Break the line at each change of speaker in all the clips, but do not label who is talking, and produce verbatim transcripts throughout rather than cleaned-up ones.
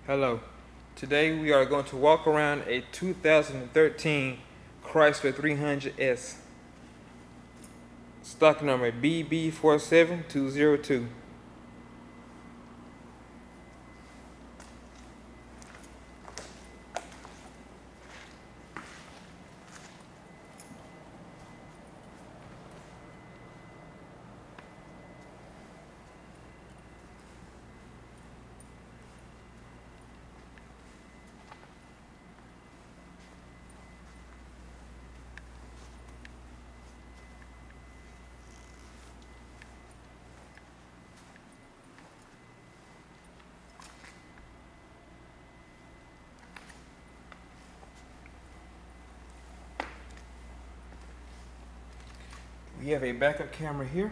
Hello. Today we are going to walk around a two thousand thirteen Chrysler three hundred S. Stock number B B four seven two zero two. We have a backup camera here.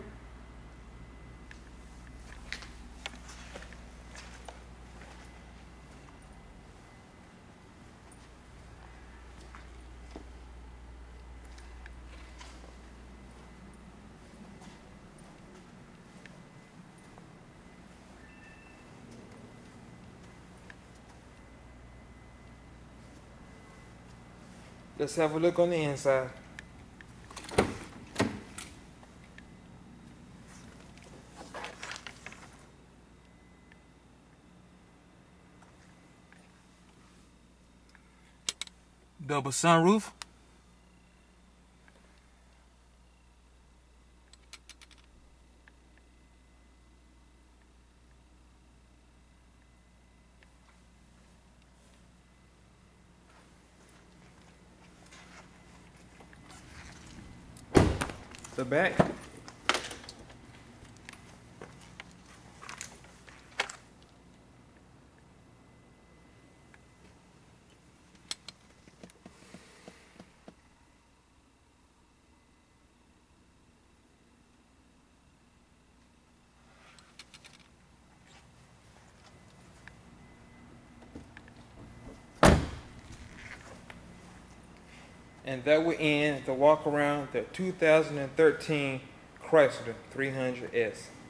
Let's have a look on the inside. Double sunroof. The back. And that will end the walk around the two thousand thirteen Chrysler three hundred S.